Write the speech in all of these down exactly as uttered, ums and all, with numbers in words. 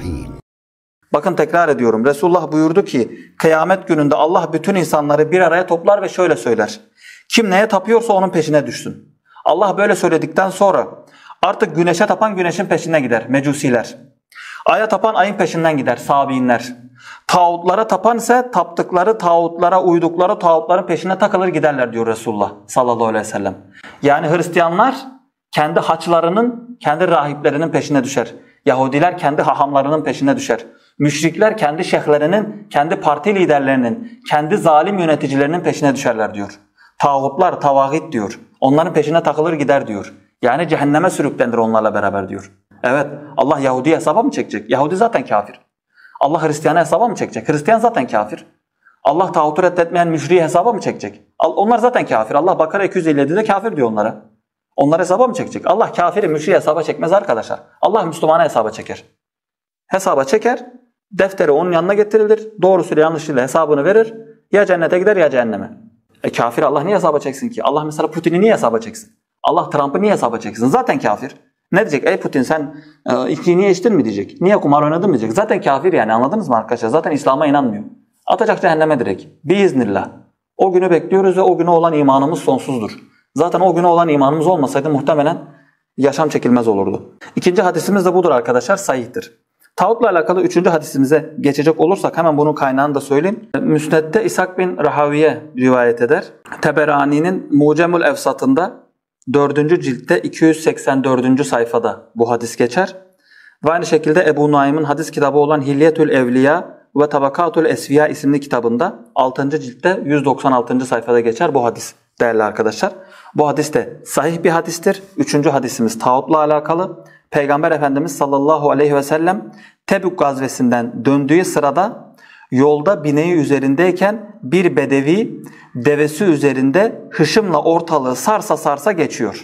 الصالحين. Bakın tekrar ediyorum. Resulullah buyurdu ki kıyamet gününde Allah bütün insanları bir araya toplar ve şöyle söyler. Kim neye tapıyorsa onun peşine düşsün. Allah böyle söyledikten sonra artık güneşe tapan güneşin peşine gider. Mecusiler. Aya tapan ayın peşinden gider. Sabiinler. Tağutlara tapan ise taptıkları tağutlara, uydukları tağutların peşine takılır giderler diyor Resulullah sallallahu aleyhi ve sellem. Yani Hristiyanlar kendi haçlarının, kendi rahiplerinin peşine düşer. Yahudiler kendi hahamlarının peşine düşer. Müşrikler kendi şeyhlerinin, kendi parti liderlerinin, kendi zalim yöneticilerinin peşine düşerler diyor. Tağutlar, tavagit diyor. Onların peşine takılır gider diyor. Yani cehenneme sürüklenir onlarla beraber diyor. Evet, Allah Yahudi'ye hesaba mı çekecek? Yahudi zaten kafir. Allah Hristiyan'a hesaba mı çekecek? Hristiyan zaten kafir. Allah tağutu reddetmeyen müşriği hesaba mı çekecek? Onlar zaten kafir. Allah Bakara iki yüz elli yedide kafir diyor onlara. Onlar hesaba mı çekecek? Allah kafiri, müşriği hesaba çekmez arkadaşlar. Allah Müslümana hesaba çeker. Hesaba çeker, defteri onun yanına getirilir, doğrusuyla yanlışıyla hesabını verir, ya cennete gider ya cehenneme. E kafir Allah niye hesaba çeksin ki? Allah mesela Putin'i niye hesaba çeksin? Allah Trump'ı niye hesaba çeksin? Zaten kafir. Ne diyecek? Ey Putin sen e, içkiyi niye içtin mi diyecek? Niye kumar oynadın mı diyecek? Zaten kafir yani, anladınız mı arkadaşlar? Zaten İslam'a inanmıyor. Atacak cehenneme direkt. Biiznillah. O günü bekliyoruz ve o güne olan imanımız sonsuzdur. Zaten o güne olan imanımız olmasaydı muhtemelen yaşam çekilmez olurdu. İkinci hadisimiz de budur arkadaşlar, sahihtir. Tağutla alakalı üçüncü hadisimize geçecek olursak hemen bunun kaynağını da söyleyeyim. Müsned'de İshak bin Rahaviye rivayet eder. Teberani'nin Mucemül Evsat'ında dördüncü ciltte iki yüz seksen dördüncü sayfada bu hadis geçer. Ve aynı şekilde Ebu Nuaym'ın hadis kitabı olan Hilyetül Evliya ve Tabakatul Esfiya isimli kitabında altıncı ciltte yüz doksan altıncı sayfada geçer bu hadis değerli arkadaşlar. Bu hadis de sahih bir hadistir. Üçüncü hadisimiz tağutla alakalı. Peygamber Efendimiz sallallahu aleyhi ve sellem Tebük gazvesinden döndüğü sırada yolda bineği üzerindeyken bir bedevi devesi üzerinde hışımla ortalığı sarsa sarsa geçiyor.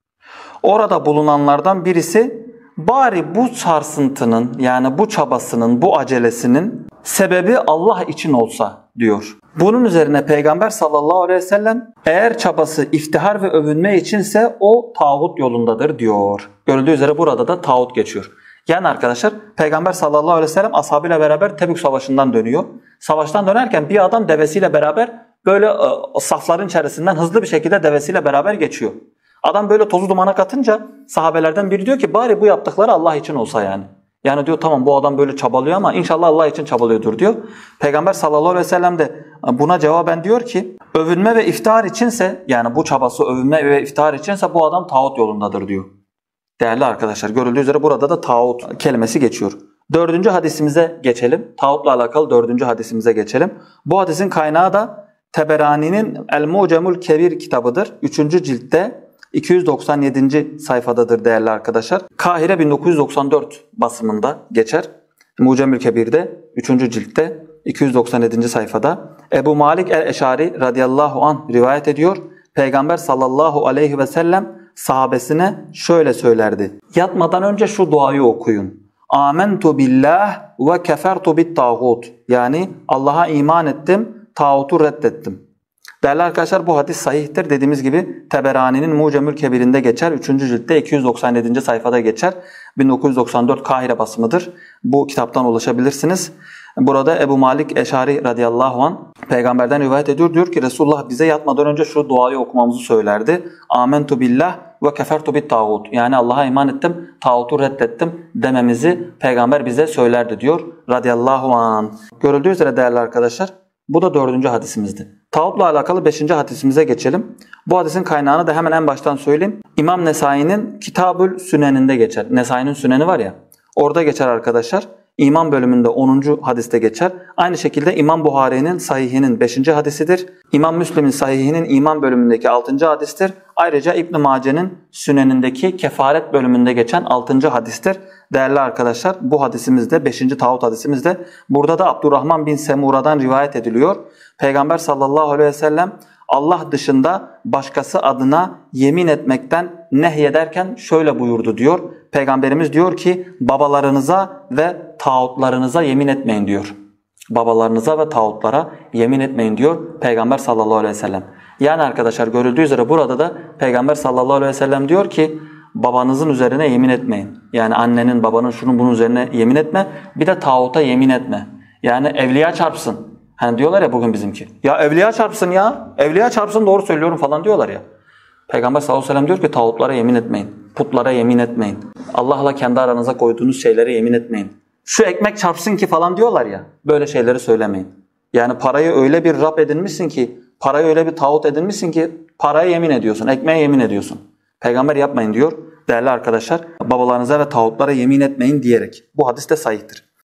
Orada bulunanlardan birisi bari bu sarsıntının yani bu çabasının, bu acelesinin sebebi Allah için olsa diyor. Bunun üzerine Peygamber sallallahu aleyhi ve sellem eğer çabası iftihar ve övünme içinse o tağut yolundadır diyor. Görüldüğü üzere burada da tağut geçiyor. Yani arkadaşlar Peygamber sallallahu aleyhi ve sellem ashabıyla beraber Tebük savaşından dönüyor. Savaştan dönerken bir adam devesiyle beraber böyle e, safların içerisinden hızlı bir şekilde devesiyle beraber geçiyor. Adam böyle tozu dumana katınca sahabelerden biri diyor ki bari bu yaptıkları Allah için olsa yani. Yani diyor tamam bu adam böyle çabalıyor ama inşallah Allah için çabalıyordur diyor. Peygamber sallallahu aleyhi ve sellem de buna cevaben diyor ki övünme ve iftihar içinse yani bu çabası övünme ve iftihar içinse bu adam tağut yolundadır diyor. Değerli arkadaşlar görüldüğü üzere burada da tağut kelimesi geçiyor. Dördüncü hadisimize geçelim. Tağutla alakalı dördüncü hadisimize geçelim. Bu hadisin kaynağı da Teberani'nin El-Mucemül Kebir kitabıdır. Üçüncü ciltte iki yüz doksan yedinci sayfadadır değerli arkadaşlar. Kahire bin dokuz yüz doksan dört basımında geçer. Mucemül Kebir'de üçüncü ciltte iki yüz doksan yedinci sayfada. Ebu Malik el-Eşari radıyallahu anh rivayet ediyor. Peygamber sallallahu aleyhi ve sellem sahabesine şöyle söylerdi. Yatmadan önce şu duayı okuyun. Amentu billah ve kefertu bit tağut. Yani Allah'a iman ettim, tağutu reddettim. Değerli arkadaşlar bu hadis sahihtir. Dediğimiz gibi Teberani'nin Mucemül Kebir'inde geçer. üçüncü ciltte iki yüz doksan yedinci sayfada geçer. bin dokuz yüz doksan dört Kahire basımıdır. Bu kitaptan ulaşabilirsiniz. Burada Ebu Malik Eşari radıyallahu anh peygamberden rivayet ediyor. Diyor ki Resulullah bize yatmadan önce şu duayı okumamızı söylerdi. Amentu billah ve kefertu bit tağut. Yani Allah'a iman ettim, tağutu reddettim dememizi peygamber bize söylerdi diyor radıyallahu anh. Görüldüğü üzere değerli arkadaşlar bu da dördüncü hadisimizdi. Tağutla alakalı beşinci hadisimize geçelim. Bu hadisin kaynağını da hemen en baştan söyleyeyim. İmam Nesai'nin Kitabül Sünen'inde geçer. Nesai'nin Süneni var ya orada geçer arkadaşlar. İman bölümünde onuncu hadiste geçer. Aynı şekilde İmam Buhari'nin Sahihinin beşinci hadisidir. İmam Müslim'in Sahihinin İman bölümündeki altıncı hadistir. Ayrıca İbn Mace'nin Sünenindeki Kefaret bölümünde geçen altıncı hadistir. Değerli arkadaşlar bu hadisimiz de beşinci tağut hadisimiz de burada da Abdurrahman bin Semura'dan rivayet ediliyor. Peygamber sallallahu aleyhi ve sellem Allah dışında başkası adına yemin etmekten nehyederken şöyle buyurdu diyor. Peygamberimiz diyor ki babalarınıza ve tağutlarınıza yemin etmeyin diyor. Babalarınıza ve tağutlara yemin etmeyin diyor Peygamber sallallahu aleyhi ve sellem. Yani arkadaşlar görüldüğü üzere burada da Peygamber sallallahu aleyhi ve sellem diyor ki babanızın üzerine yemin etmeyin. Yani annenin, babanın, şunun bunun üzerine yemin etme. Bir de tağuta yemin etme. Yani evliya çarpsın. Hani diyorlar ya bugün bizimki. Ya evliya çarpsın ya. Evliya çarpsın, doğru söylüyorum falan diyorlar ya. Peygamber sallallahu aleyhi ve sellem diyor ki tağutlara yemin etmeyin. Putlara yemin etmeyin. Allah'la kendi aranıza koyduğunuz şeylere yemin etmeyin. Şu ekmek çarpsın ki falan diyorlar ya. Böyle şeyleri söylemeyin. Yani parayı öyle bir Rab edinmişsin ki, parayı öyle bir tağut edinmişsin ki paraya yemin ediyorsun, ekmeğe yemin ediyorsun. Peygamber yapmayın diyor değerli arkadaşlar. Babalarınıza ve tağutlara yemin etmeyin diyerek. Bu hadis de sahihtir.